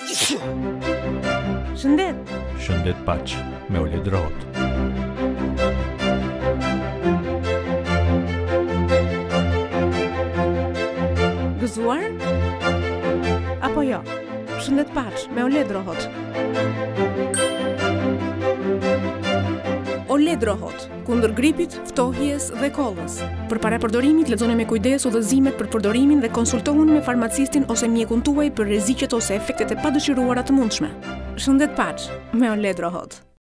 Shëndet. Shëndet Paq me Oled Rohot. Gëzuar? Apo jo? Shëndet Paq me Oled Rohot. Oled Rohot, kundër gripit, ftohjes dhe kollës. Përpara përdorimit, lexoni me kujdes udhëzimet për përdorimin dhe konsultohuni me farmacistin ose mjekun tuaj për rreziqet ose efektet e padëshiruara të mundshme. Shëndet Paq me Oled Rohot.